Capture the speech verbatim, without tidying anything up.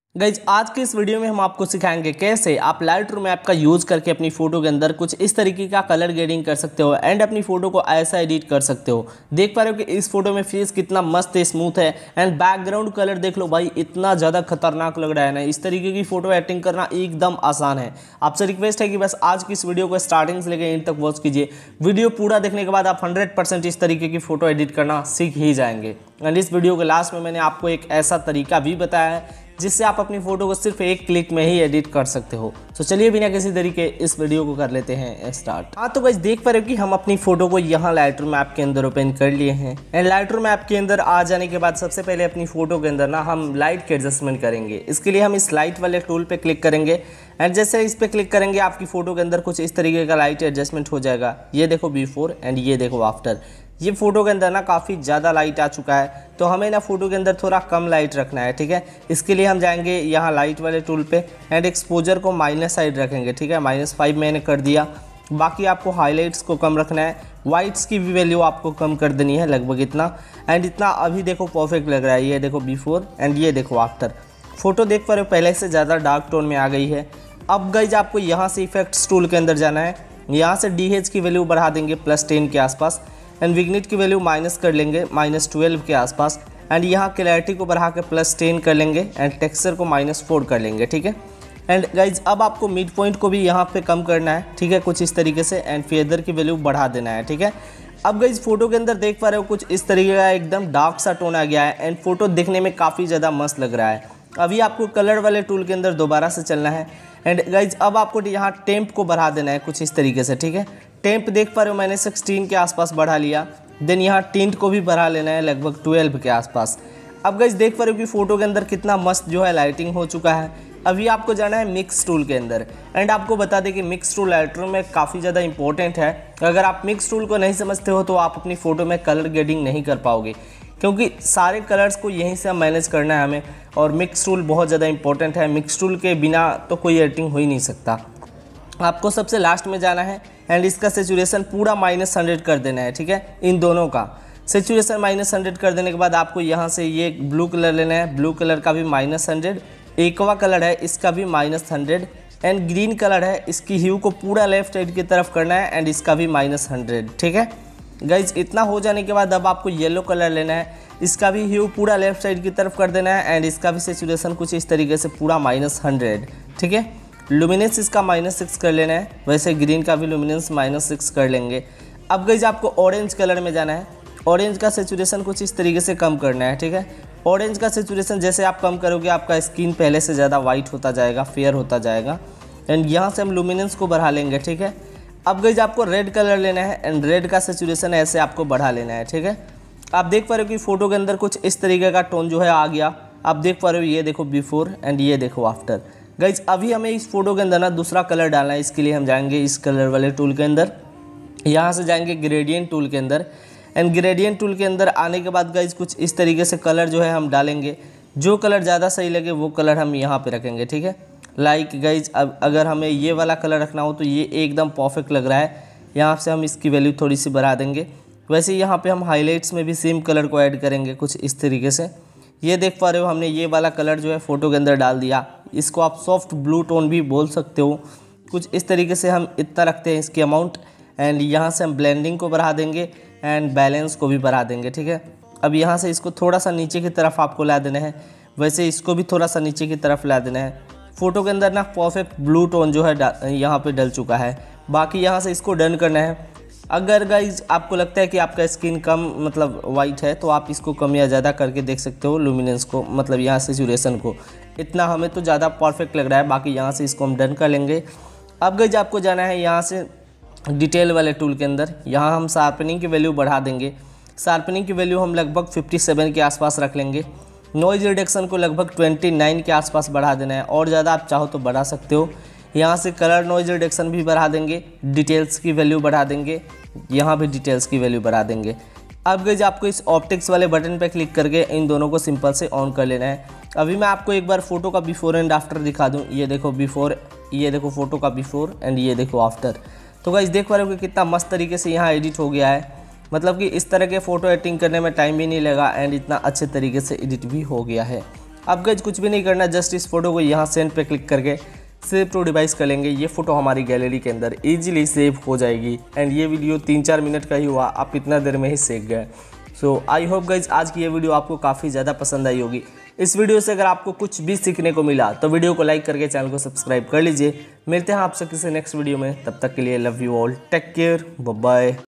Guys आज के इस वीडियो में हम आपको सिखाएंगे कैसे आप लाइट रूम ऐप का यूज़ करके अपनी फ़ोटो के अंदर कुछ इस तरीके का कलर ग्रेडिंग कर सकते हो एंड अपनी फ़ोटो को ऐसा एडिट कर सकते हो। देख पा रहे हो कि इस फोटो में फेस कितना मस्त है, स्मूथ है एंड बैकग्राउंड कलर देख लो भाई, इतना ज़्यादा खतरनाक लग रहा है ना। इस तरीके की फ़ोटो एडिटिंग करना एकदम आसान है। आपसे रिक्वेस्ट है कि बस आज की इस वीडियो को स्टार्टिंग से लेकर एंड तक वॉच कीजिए। वीडियो पूरा देखने के बाद आप हंड्रेड परसेंट इस तरीके की फ़ोटो एडिट करना सीख ही जाएंगे। एंड इस वीडियो के लास्ट में मैंने आपको एक ऐसा तरीका भी बताया है जिससे आप अपनी फ़ोटो को सिर्फ एक क्लिक में ही एडिट कर सकते हो। तो चलिए बिना किसी तरीके इस वीडियो को कर लेते हैं स्टार्ट। हाँ तो गाइस देख पा रहे हो कि हम अपनी फ़ोटो को यहाँ लाइट रूम ऐप के अंदर ओपन कर लिए हैं एंड लाइट रूम ऐप के अंदर आ जाने के बाद सबसे पहले अपनी फ़ोटो के अंदर ना हम लाइट के एडजस्टमेंट करेंगे। इसके लिए हम इस लाइट वाले टूल पर क्लिक करेंगे एंड जैसे इस पर क्लिक करेंगे आपकी फ़ोटो के अंदर कुछ इस तरीके का लाइट एडजस्टमेंट हो जाएगा। ये देखो बिफोर एंड ये देखो आफ्टर। ये फोटो के अंदर ना काफ़ी ज़्यादा लाइट आ चुका है, तो हमें ना फोटो के अंदर थोड़ा कम लाइट रखना है। ठीक है, इसके लिए हम जाएंगे यहाँ लाइट वाले टूल पे एंड एक्सपोजर को माइनस साइड रखेंगे। ठीक है, माइनस फाइव मैंने कर दिया। बाकी आपको हाईलाइट्स को कम रखना है, वाइट्स की भी वैल्यू आपको कम कर देनी है लगभग इतना। एंड इतना अभी देखो परफेक्ट लग रहा है। ये देखो बिफोर एंड ये देखो आफ्टर। फोटो देख पा रहे हो पहले से ज़्यादा डार्क टोन में आ गई है। अब गाइज आपको यहाँ से इफेक्ट्स टूल के अंदर जाना है। यहाँ से डी एच की वैल्यू बढ़ा देंगे प्लस टेन के आसपास एंड विग्नेट की वैल्यू माइनस कर लेंगे माइनस ट्वेल्व के आसपास एंड यहाँ क्लैरिटी को बढ़ा के प्लस टेन कर लेंगे एंड टेक्सचर को माइनस फोर कर लेंगे। ठीक है, एंड गाइज अब आपको मिड पॉइंट को भी यहाँ पे कम करना है। ठीक है, कुछ इस तरीके से एंड फेदर की वैल्यू बढ़ा देना है। ठीक है, अब गाइज फोटो के अंदर देख पा रहे हो कुछ इस तरीके का एकदम डार्क सा टोन आ गया है एंड फोटो दिखने में काफ़ी ज़्यादा मस्त लग रहा है। अभी आपको कलर वाले टूल के अंदर दोबारा से चलना है एंड गाइज अब आपको यहाँ टेम्प को बढ़ा देना है कुछ इस तरीके से। ठीक है, टेम्प देख पा रहे हो मैंने सिक्सटीन के आसपास बढ़ा लिया। देन यहाँ टिंट को भी बढ़ा लेना है लगभग ट्वेल्व के आसपास। अब गाइस देख पा रहे हो कि फ़ोटो के अंदर कितना मस्त जो है लाइटिंग हो चुका है। अभी आपको जाना है मिक्स टूल के अंदर एंड आपको बता दें कि मिक्स टूल लाइट रूम में काफ़ी ज़्यादा इंपॉर्टेंट है। अगर आप मिक्स टूल को नहीं समझते हो तो आप अपनी फ़ोटो में कलर ग्रेडिंग नहीं कर पाओगे, क्योंकि सारे कलर्स को यहीं से मैनेज करना है हमें। और मिक्स टूल बहुत ज़्यादा इंपॉर्टेंट है। मिक्स टूल के बिना तो कोई एडिटिंग हो ही नहीं सकता। आपको सबसे लास्ट में जाना है एंड इसका सेचुरेशन पूरा माइनस हंड्रेड कर देना है। ठीक है, इन दोनों का सेचुरेशन माइनस हंड्रेड कर देने के बाद आपको यहाँ से ये ब्लू कलर लेना है। ब्लू कलर का भी माइनस हंड्रेड, एक्वा कलर है इसका भी minus hundred and green colour है इसकी ह्यू को पूरा लेफ्ट साइड की तरफ करना है एंड इसका भी माइनस हंड्रेड। ठीक है गाइज, इतना हो जाने के बाद अब आपको येलो कलर लेना है। इसका भी ह्यू पूरा लेफ्ट साइड की तरफ कर देना है एंड इसका भी सेचुरेशन कुछ इस तरीके से पूरा माइनस हंड्रेड। ठीक है, लुमिनेंस इसका माइनस सिक्स कर लेना है। वैसे ग्रीन का भी लुमिनेंस माइनस सिक्स कर लेंगे। अब गाइज आपको ऑरेंज कलर में जाना है। ऑरेंज का सेचुरेशन कुछ इस तरीके से कम करना है। ठीक है, ऑरेंज का सेचुरेशन जैसे आप कम करोगे आपका स्किन पहले से ज़्यादा वाइट होता जाएगा, फेयर होता जाएगा एंड यहाँ से हम लुमिनेंस को बढ़ा लेंगे। ठीक है, अब गाइज आपको रेड कलर लेना है एंड रेड का सेचुरेशन ऐसे आपको बढ़ा लेना है। ठीक है, आप देख पा रहे हो कि फ़ोटो के अंदर कुछ इस तरीके का टोन जो है आ गया। आप देख पा रहे हो ये देखो बिफोर एंड ये देखो आफ्टर। गाइज अभी हमें इस फोटो के अंदर ना दूसरा कलर डालना है। इसके लिए हम जाएंगे इस कलर वाले टूल के अंदर, यहाँ से जाएंगे ग्रेडियंट टूल के अंदर एंड ग्रेडियंट टूल के अंदर आने के बाद गाइज कुछ इस तरीके से कलर जो है हम डालेंगे। जो कलर ज़्यादा सही लगे वो कलर हम यहाँ पे रखेंगे। ठीक है, लाइक गाइज अब अगर हमें ये वाला कलर रखना हो तो ये एकदम परफेक्ट लग रहा है। यहाँ से हम इसकी वैल्यू थोड़ी सी बढ़ा देंगे। वैसे यहाँ पर हम हाईलाइट्स में भी सेम कलर को ऐड करेंगे कुछ इस तरीके से। ये देख पा रहे हो हमने ये वाला कलर जो है फ़ोटो के अंदर डाल दिया। इसको आप सॉफ्ट ब्लू टोन भी बोल सकते हो। कुछ इस तरीके से हम इतना रखते हैं इसकी अमाउंट एंड यहाँ से हम ब्लेंडिंग को बढ़ा देंगे एंड बैलेंस को भी बढ़ा देंगे। ठीक है, अब यहाँ से इसको थोड़ा सा नीचे की तरफ आपको ला देना है। वैसे इसको भी थोड़ा सा नीचे की तरफ ला देना है। फ़ोटो के अंदर ना परफेक्ट ब्लू टोन जो है यहाँ पर डल चुका है। बाकी यहाँ से इसको डन करना है। अगर गाइज आपको लगता है कि आपका स्किन कम मतलब वाइट है तो आप इसको कम या ज़्यादा करके देख सकते हो लुमिनेंस को, मतलब यहाँ से सेचुरेशन को। इतना हमें तो ज़्यादा परफेक्ट लग रहा है। बाकी यहाँ से इसको हम डन कर लेंगे। अब गाइज आपको जाना है यहाँ से डिटेल वाले टूल के अंदर। यहाँ हम शार्पनिंग की वैल्यू बढ़ा देंगे। शार्पनिंग की वैल्यू हम लगभग फिफ्टी सेवन के आसपास रख लेंगे। नॉइज रिडक्शन को लगभग ट्वेंटी नाइन के आसपास बढ़ा देना है, और ज़्यादा आप चाहो तो बढ़ा सकते हो। यहाँ से कलर नॉइज रिडक्शन भी बढ़ा देंगे। डिटेल्स की वैल्यू बढ़ा देंगे। यहाँ भी डिटेल्स की वैल्यू बढ़ा देंगे। अब गाइज आपको इस ऑप्टिक्स वाले बटन पर क्लिक करके इन दोनों को सिंपल से ऑन कर लेना है। अभी मैं आपको एक बार फोटो का बिफोर एंड आफ्टर दिखा दूँ। ये देखो बिफोर, ये देखो फोटो का बिफोर एंड ये देखो आफ्टर। तो गाइज देख पा रहे हो कि कितना मस्त तरीके से यहाँ एडिट हो गया है। मतलब कि इस तरह के फ़ोटो एडिटिंग करने में टाइम भी नहीं लगा एंड इतना अच्छे तरीके से एडिट भी हो गया है। अब गाइज कुछ भी नहीं करना, जस्ट इस फोटो को यहाँ सेंड पे क्लिक करके सेव टू डिवाइस कर लेंगे। ये फोटो हमारी गैलरी के अंदर इजीली सेव हो जाएगी। एंड ये वीडियो तीन चार मिनट का ही हुआ, आप इतना देर में ही सीख गए। सो आई होप गाइज आज की ये वीडियो आपको काफ़ी ज़्यादा पसंद आई होगी। इस वीडियो से अगर आपको कुछ भी सीखने को मिला तो वीडियो को लाइक करके चैनल को सब्सक्राइब कर लीजिए। मिलते हैं आपसे किसी नेक्स्ट वीडियो में, तब तक के लिए love you all, take care, bye bye.